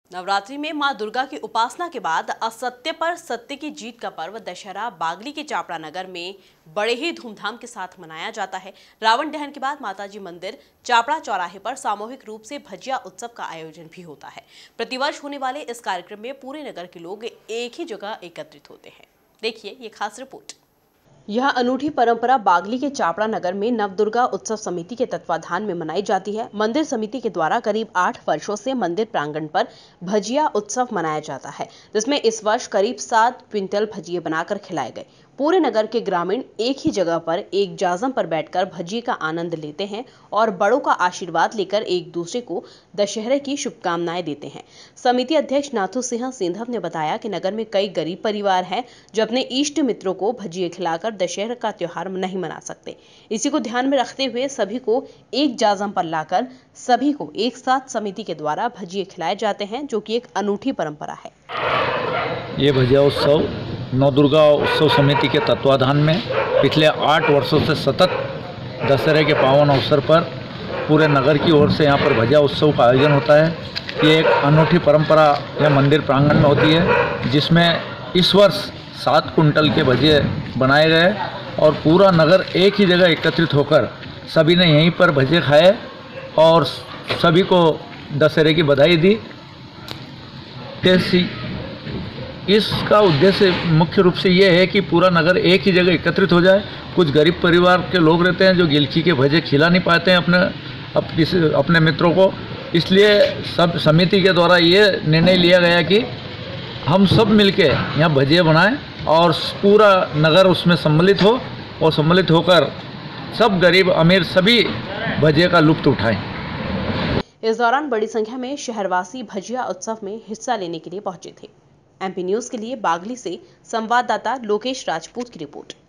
नवरात्रि में मां दुर्गा की उपासना के बाद असत्य पर सत्य की जीत का पर्व दशहरा बागली के चापड़ा नगर में बड़े ही धूमधाम के साथ मनाया जाता है। रावण दहन के बाद माताजी मंदिर चापड़ा चौराहे पर सामूहिक रूप से भजिया उत्सव का आयोजन भी होता है। प्रतिवर्ष होने वाले इस कार्यक्रम में पूरे नगर के लोग एक ही जगह एकत्रित होते हैं। देखिए ये खास रिपोर्ट। यह अनूठी परंपरा बागली के चापड़ा नगर में नवदुर्गा उत्सव समिति के तत्वाधान में मनाई जाती है। मंदिर समिति के द्वारा करीब 8 वर्षों से मंदिर प्रांगण पर भजिया उत्सव मनाया जाता है, जिसमें इस वर्ष करीब 7 क्विंटल भजिए बनाकर खिलाए गए। पूरे नगर के ग्रामीण एक ही जगह पर एक जाजम पर बैठकर भजिए का आनंद लेते हैं और बड़ों का आशीर्वाद लेकर एक दूसरे को दशहरे की शुभकामनाएं देते हैं। समिति अध्यक्ष नाथू सिंह सिंधव ने बताया कि नगर में कई गरीब परिवार हैं जो अपने इष्ट मित्रों को भजिए खिलाकर दशहरा का त्योहार नहीं मना सकते। इसी को ध्यान में रखते हुए सभी को एक जाजम पर लाकर सभी को एक साथ समिति के द्वारा भजिए खिलाए जाते हैं, जो कि एक अनूठी परंपरा है। ये भजिया उत्सव नवदुर्गा उत्सव समिति के तत्वाधान में पिछले 8 वर्षों से सतत दशहरे के पावन अवसर पर पूरे नगर की ओर से यहाँ पर भजिया उत्सव का आयोजन होता है। ये एक अनूठी परंपरा यह मंदिर प्रांगण में होती है, जिसमें इस वर्ष 7 कुंटल के भजिए बनाए गए और पूरा नगर एक ही जगह एकत्रित होकर सभी ने यहीं पर भजिए खाए और सभी को दशहरे की बधाई दी। इसका उद्देश्य मुख्य रूप से ये है कि पूरा नगर एक ही जगह एकत्रित हो जाए। कुछ गरीब परिवार के लोग रहते हैं जो गिलकी के भजिए खिला नहीं पाते हैं अपने मित्रों को, इसलिए सब समिति के द्वारा ये निर्णय लिया गया कि हम सब मिलके यहाँ भजिए बनाएं और पूरा नगर उसमें सम्मिलित हो और सम्मिलित होकर सब गरीब अमीर सभी भजिए का लुत्फ उठाएं। इस दौरान बड़ी संख्या में शहरवासी भजिया उत्सव में हिस्सा लेने के लिए पहुंचे थे। MP न्यूज़ के लिए बागली से संवाददाता लोकेश राजपूत की रिपोर्ट।